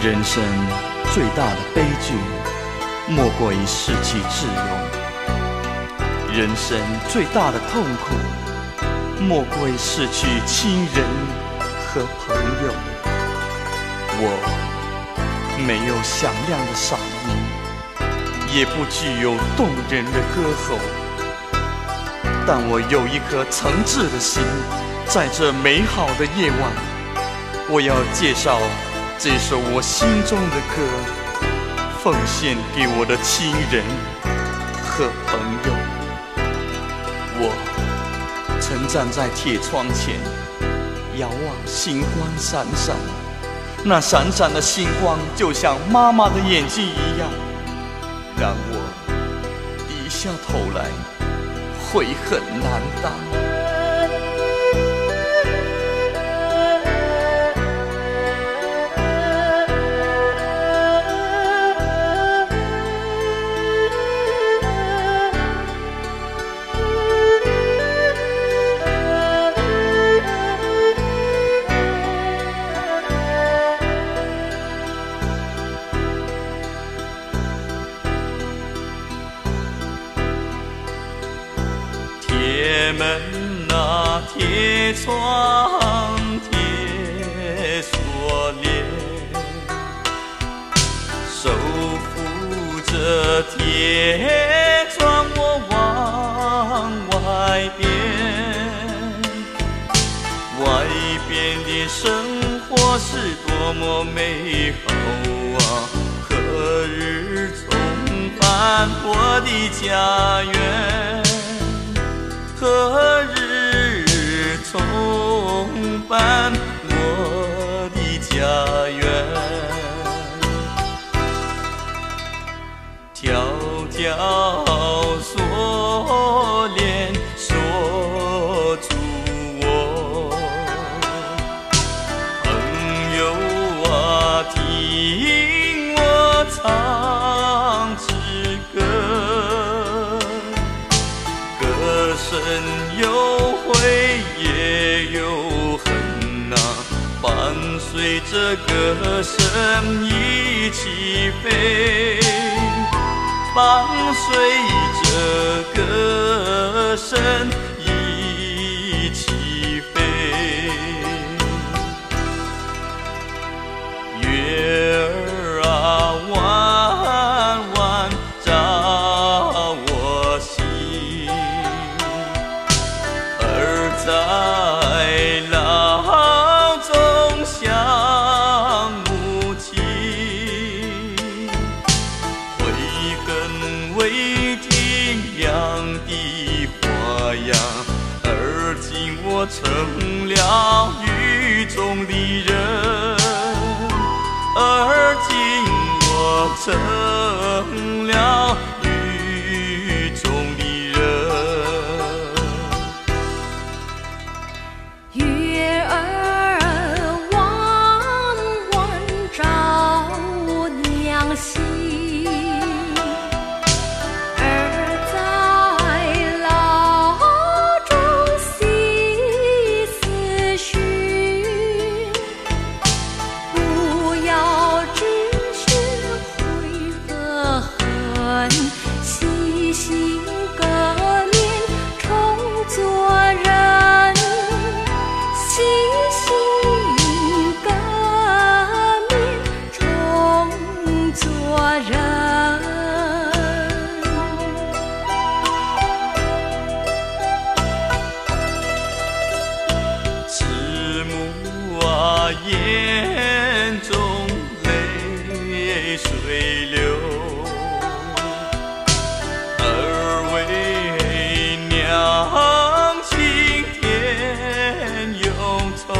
人生最大的悲剧，莫过于失去自由；人生最大的痛苦，莫过于失去亲人和朋友。我没有响亮的嗓音，也不具有动人的歌喉，但我有一颗诚挚的心。在这美好的夜晚，我要介绍这首我心中的歌，奉献给我的亲人和朋友。我曾站在铁窗前，遥望星光闪闪，那闪闪的星光就像妈妈的眼睛一样，让我低下头来，悔恨难当。铁门啊，铁窗，铁锁链，手扶着铁窗，我望外边，外边的生活是多么美好啊！何日重返我的家园？何日重返我的家园？条条锁链锁住我，朋友啊，听我唱支歌。歌声有悔也有恨啊，伴随着歌声一起飞，伴随着歌声一起飞。月儿啊，弯弯照我心，在牢中想母亲，悔恨未停养的花呀，而今我成了狱中的人，而今我成了狱中的人。 月儿弯弯照娘心，儿在牢中细思寻，不要只学悔和恨，细心革面重做人。细心革面重做人。 慈母啊，眼中泪水流，儿为娘亲添忧愁。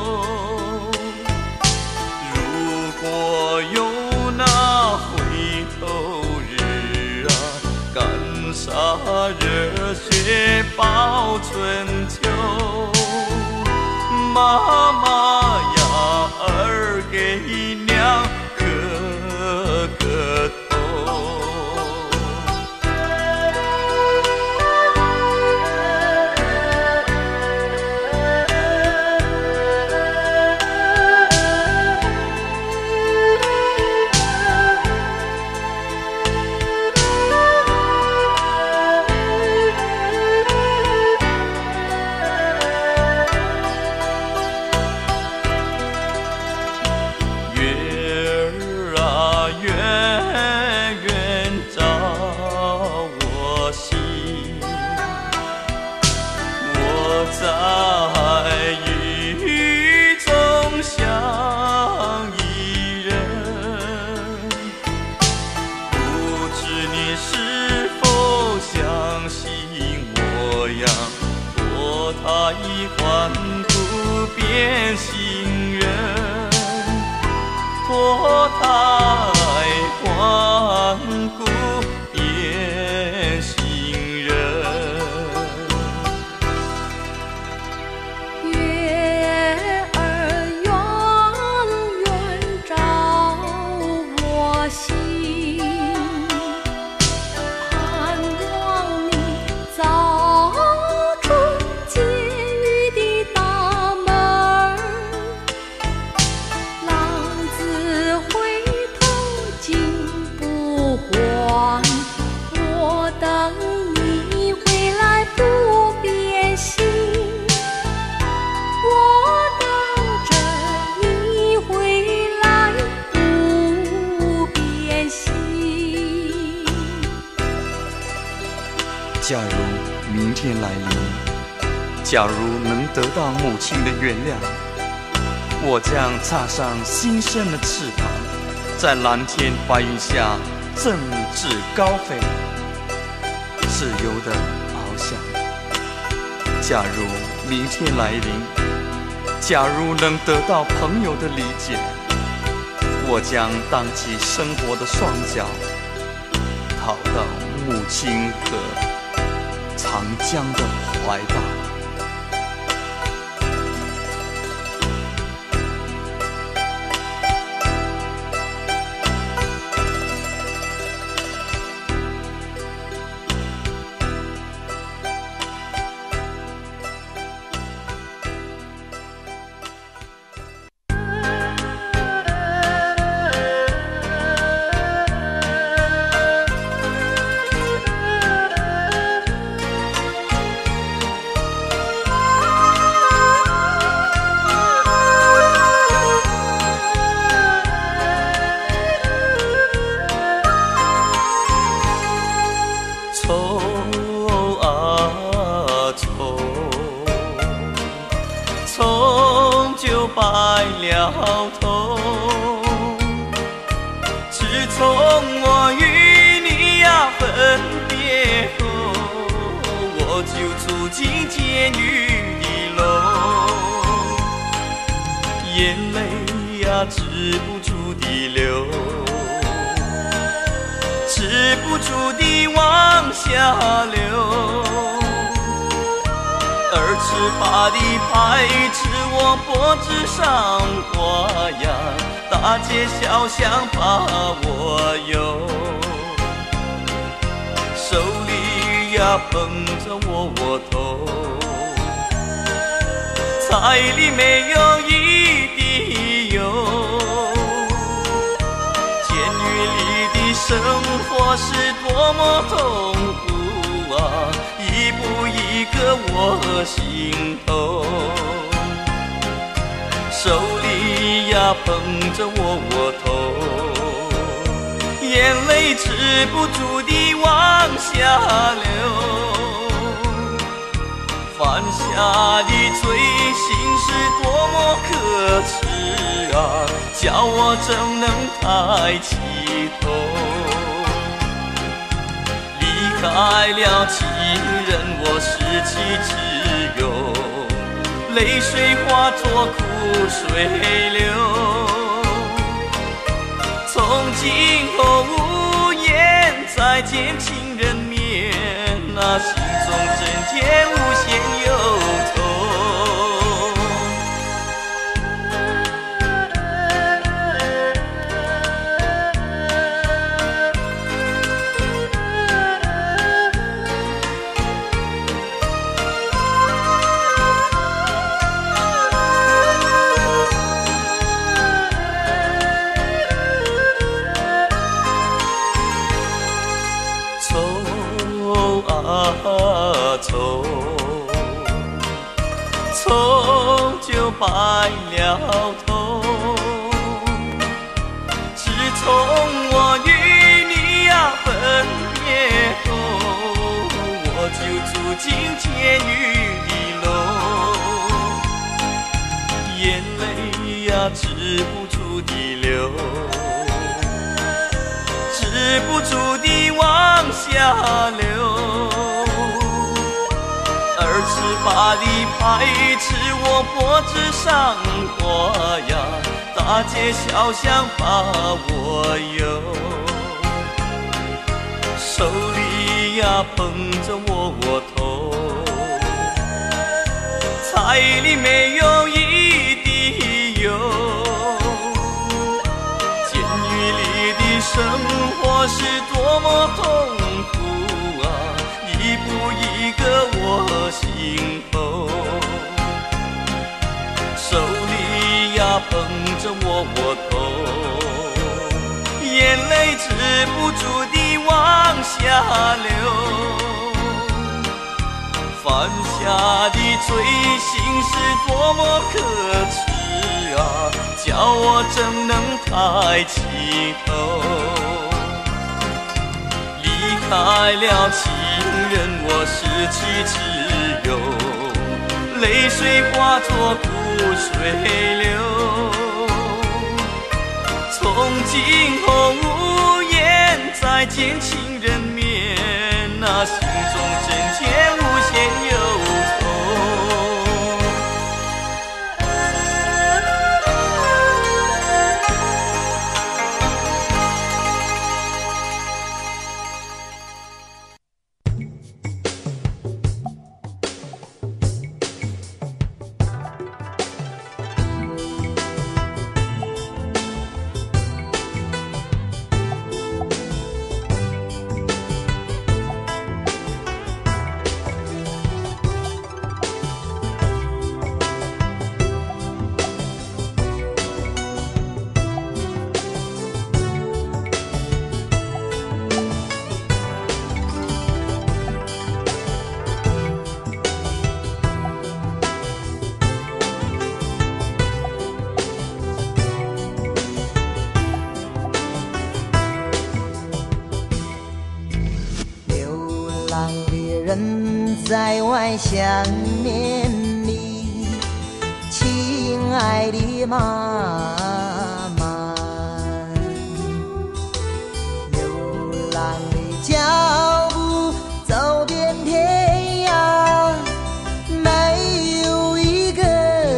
如果有那回头日啊，干洒热血报春秋。妈妈呀，儿给娘磕个头。 假如明天来临，假如能得到母亲的原谅，我将插上新生的翅膀，在蓝天白云下振翅高飞，自由地翱翔。假如明天来临，假如能得到朋友的理解，我将荡起生活的双脚，逃到母亲和长江的怀抱。 葱就白了头。自从我与你呀分别后，我就住进监狱的楼，眼泪呀止不住地流，止不住地往下流。而赤发的牌子我脖子上挂呀，大街小巷把我游，手里呀捧着窝头，菜里没有一滴油。监狱里的生活是多么痛苦啊，一步一个我心头，手里呀捧着窝头，眼泪止不住地往下流。犯下的罪行是多么可耻啊，叫我怎能抬起头？离开了情人，我失去自由，泪水化作苦水流。从今后无言再见情人面，那心中真见无限忧愁。愁，愁就白了头。自从我与你呀分别后，我就住进监狱的楼，眼泪呀止不住地流，止不住地往下流。而赤发的牌子我脖子上挂呀，大街小巷把我游，手里呀捧着窝头，菜里没有一滴油。监狱里的生活是多么痛苦啊，一步一个我心头，手里呀捧着窝头，眼泪止不住地往下流。犯下的罪行是多么可耻啊，叫我怎能抬起头？离开了情人，我我拾起自由，泪水化作苦水流。从今后无言再见情人面，那心中真切无限忧愁。 在外想念你，亲爱的妈妈。流浪的脚步走遍天涯，没有一个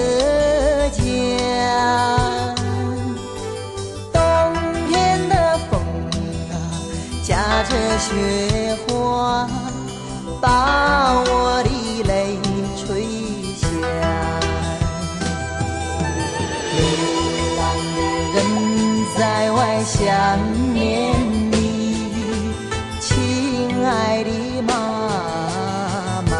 家。冬天的风啊，夹着雪花，把我的泪吹下。流浪的人在外想念你，亲爱的妈妈。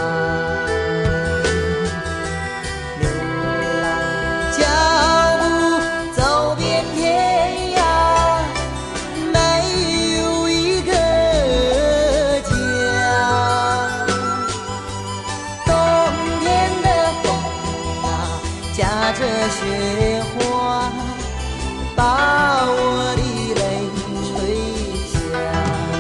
流浪的脚步走遍天涯，没有一个家。夹着雪花，把我的泪吹下。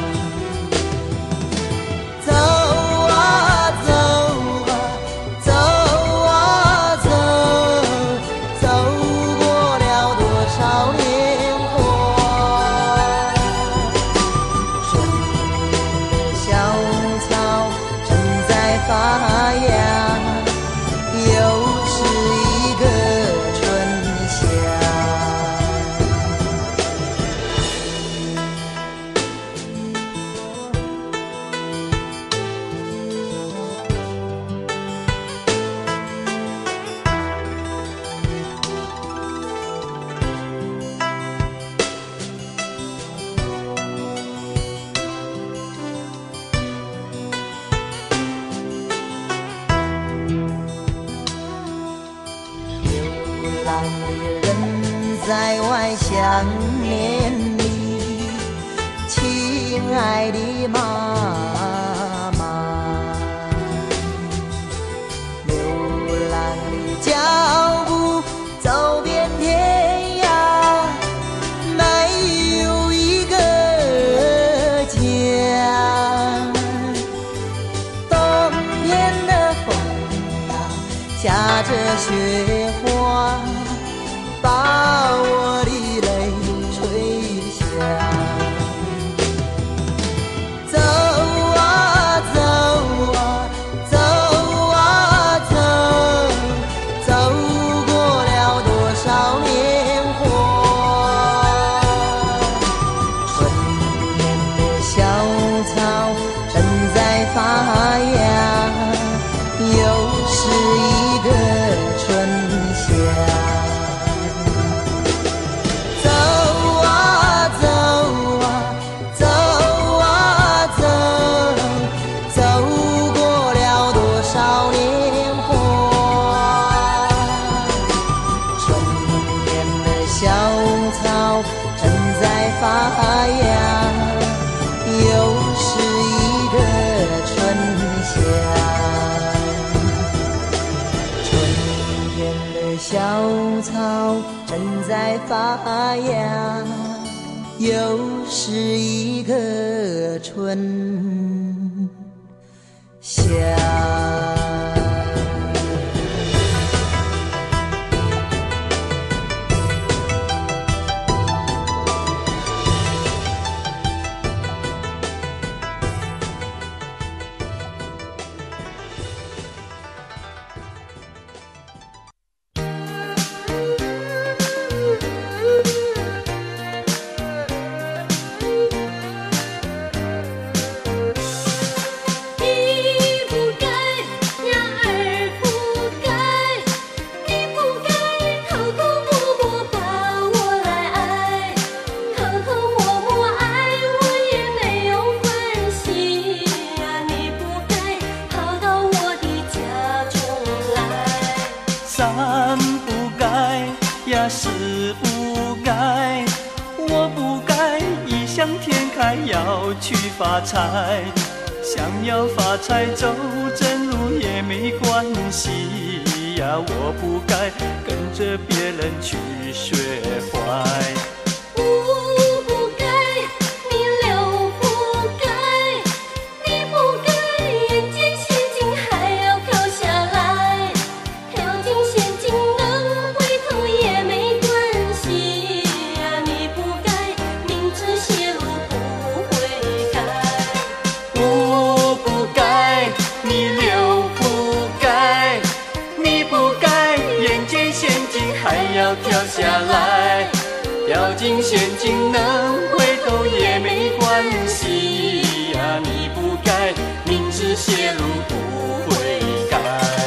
走啊走啊走啊走，走过了多少年华。春天的小草正在发芽，又在外想念你，亲爱的妈妈。流浪的脚步走遍天涯，没有一个家。冬天的风啊，夹着雪花，把我的泪吹下。走啊走啊走啊走，走过了多少年华。春天的小草正在发芽，又是一个春夏。发芽，又是一个春夏。春天的小草正在发芽，又是一个春想。 三不该呀，四不该，我不该异想天开要去发财。想要发财走正路也没关系呀，我不该跟着别人去学坏。跳下来，掉进陷阱能回头也没关系呀，你不该明知邪路不悔改。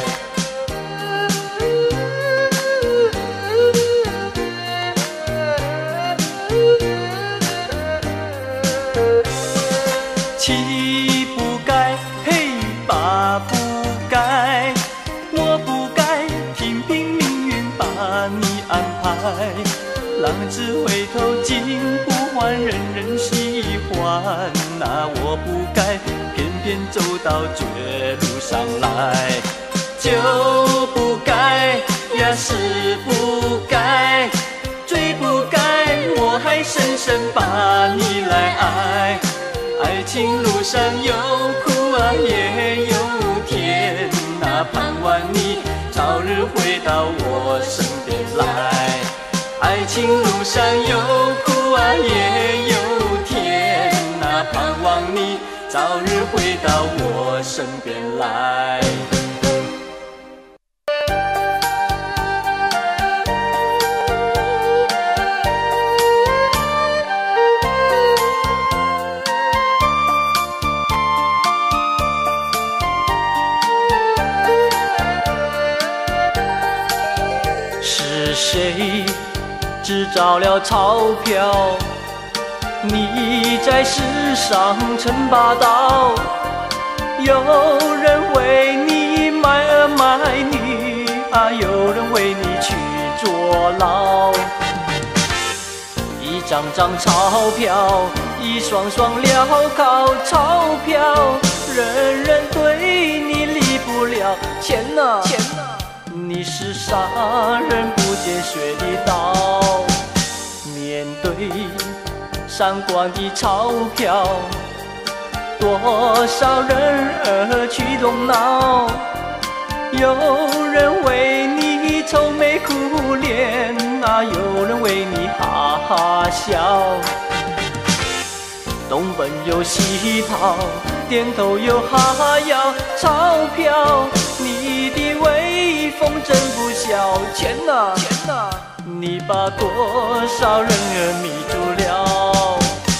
七不该，嘿，八不该，我不该听凭命运把你安排，浪子回头金不换，人人喜欢。那我不该偏偏走到绝路上来，九不该呀，十不该，最不该我还深深把你来爱。爱情路上有苦啊，也有甜，那盼望你早日回到我身边来。爱情路上有苦啊，也有甜，那盼望你早日回到我身边来。是谁制造了钞票？你在世上称霸道，有人为你卖儿卖女啊，有人为你去坐牢。一张张钞票，一双双镣铐钞票，人人对你离不了。钱啊，钱啊，你是杀人不见血的刀。面对闪光的钞票，多少人儿去动脑，有人为你愁眉苦脸啊，有人为你哈哈笑。东奔又西跑，点头又哈腰，钞票你的威风真不小。钱啊，钱啊，你把多少人儿迷住了。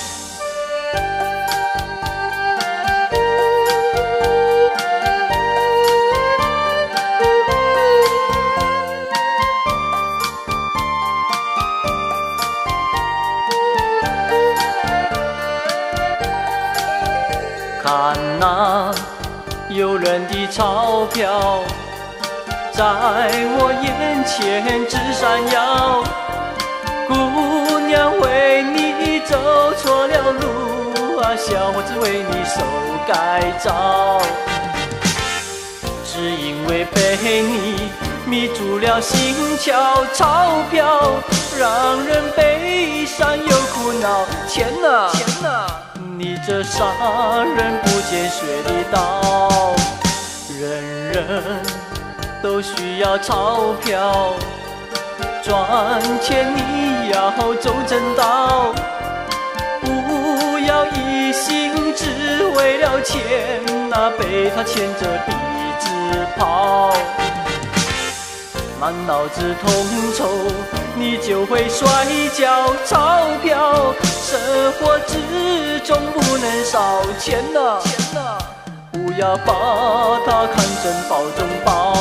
看那诱人的钞票在我眼前直闪耀，姑娘为你走错了路啊，小伙子为你受改造，只因为被你迷住了心窍。钞票让人悲伤又苦恼，钱啊，钱啊，你这杀人不见血的刀。 人人都需要钞票，赚钱你要走正道，不要一心只为了钱被他牵着鼻子跑。满脑子痛愁，你就会摔跤。钞票，生活之中不能少钱呐，不要把它看成宝中宝。